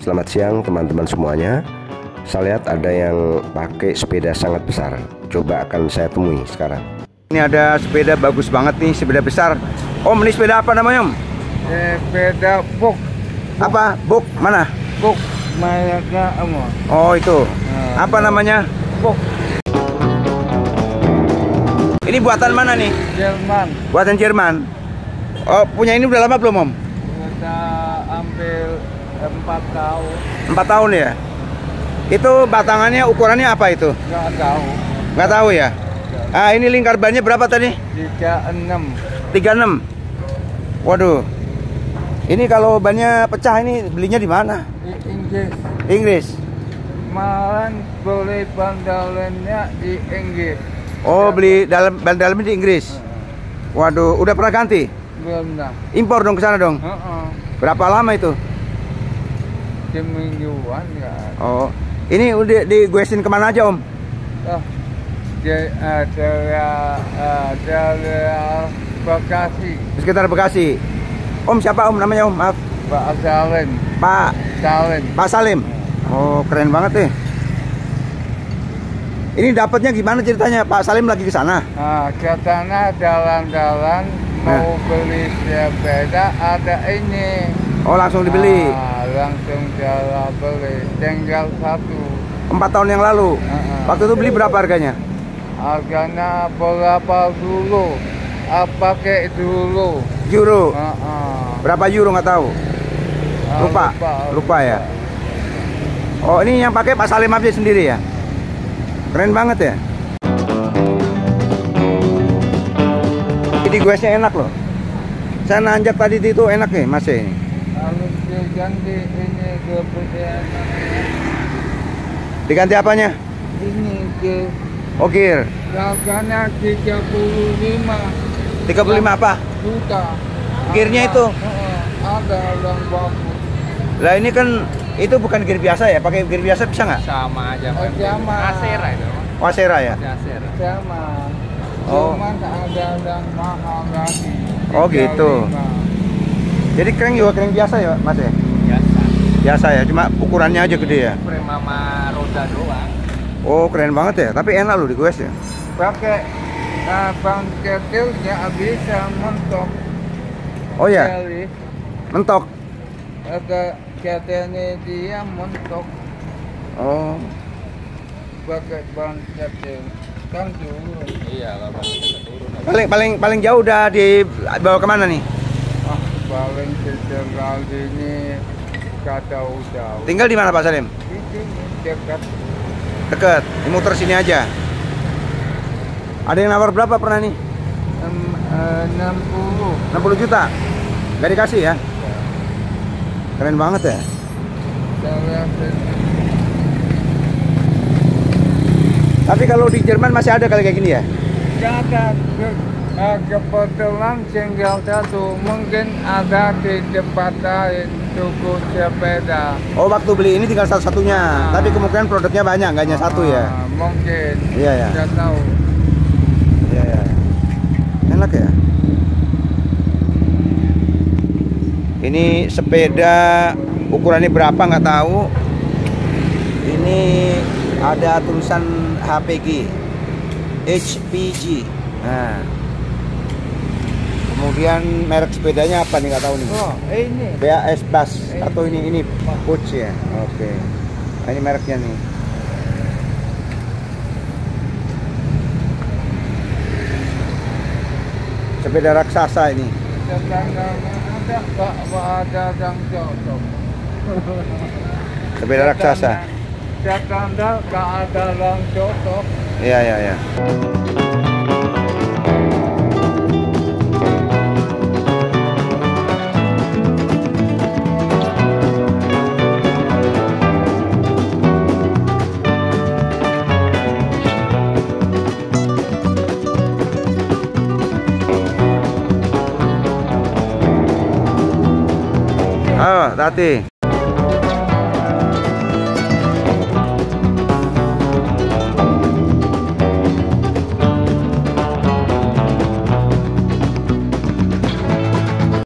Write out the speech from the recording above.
Selamat siang teman-teman semuanya. Saya lihat ada yang pakai sepeda sangat besar. Coba akan saya temui sekarang. Ini ada sepeda bagus banget nih, sepeda besar. Om, ini sepeda apa namanya Om? Sepeda box. Apa? Box mana? Box mereknya Om. Oh itu. Apa namanya? Box. Ini buatan mana nih? Jerman. Buatan Jerman. Oh, punya ini udah lama belum Om? Kita ambil 4 tahun. 4 tahun ya? Itu batangannya ukurannya apa itu? Nggak tahu. Nggak tahu ya? Ah, ini lingkar bannya berapa tadi? 36. 36. Waduh. Ini kalau bannya pecah ini belinya di mana? Di Inggris. Inggris. Malahan boleh bandalannya di Inggris. Oh, beli ban dalamnya di Inggris. Waduh, udah pernah ganti? Belum dah. Impor dong ke sana dong. Berapa lama itu? Semingguan ya. Oh, ini udah digoesin kemana aja Om? Oh, ada Bekasi. Di sekitar Bekasi. Om siapa Om namanya Om? Maaf. Pak Salim. Pak Salim. Pak Salim. Oh, keren banget deh. Ini dapatnya gimana ceritanya? Pak Salim lagi ke sana? Nah, ke sana jalan-jalan mau beli sepeda ada ini. Oh, langsung dibeli. Langsung jalan beli. Tinggal 1. 4 tahun yang lalu. Waktu itu beli berapa harganya? Harganya berapa dulu? Pakai dulu. Euro. Berapa euro nggak tahu. Lupa ya. Oh, ini yang pakai Pak Salim aja sendiri ya? Keren banget ya. Ini goesnya enak loh. Saya nanjak tadi itu enak nih masih ini. Harus diganti ini kemudian. Diganti apanya? Ini ke Gear. harganya 35 apa? juta. Gearnya itu? Ada yang bagus. Lah ini kan itu bukan gear biasa ya? Pakai gear biasa bisa nggak? Sama aja. Sama. Asera itu. Wasera ya? Sama. Oh. Cuman ada yang mahal lagi. Oh gitu. Jadi keren juga keren biasa ya Mas ya? Biasa. Biasa ya, cuma ukurannya aja gede ya? Frame sama roda doang. Oh keren banget ya, tapi enak loh di goes ya? Pakai ban kecilnya bisa mentok. Oh ya? Mentok? Ketelnya dia mentok. Oh. Pakai ban kecil kan turun. Iya lah, Paling jauh udah dibawa kemana nih? Paling sejauh ini kata jauh. Tinggal di mana Pak Salim? Di sini dekat. Deket, muter sini aja. Ada yang nawar berapa pernah nih? 60 juta? Gak dikasih ya? Keren banget ya? Tapi kalau di Jerman masih ada kali kayak gini ya? Ada. Kebetulan tinggal 1. Mungkin ada di tempat lain toko sepeda. Oh, waktu beli ini tinggal satu-satunya. Tapi kemungkinan produknya banyak, nggak hanya satu ya? Mungkin. Iya ya. Nggak tahu. Iya ya. Enak ya. Ini sepeda ukurannya berapa nggak tahu. Ini ada tulisan HPG. Nah. Kemudian merek sepedanya apa nih nggak tahu nih. Oh, ini. BAS Bus atau ini Puch ya. Oke. Nah, ini mereknya nih. Sepeda raksasa ini. Ada yang cocok. Sepeda raksasa. Standar nggak ada yang cocok. Iya. Oh, hati.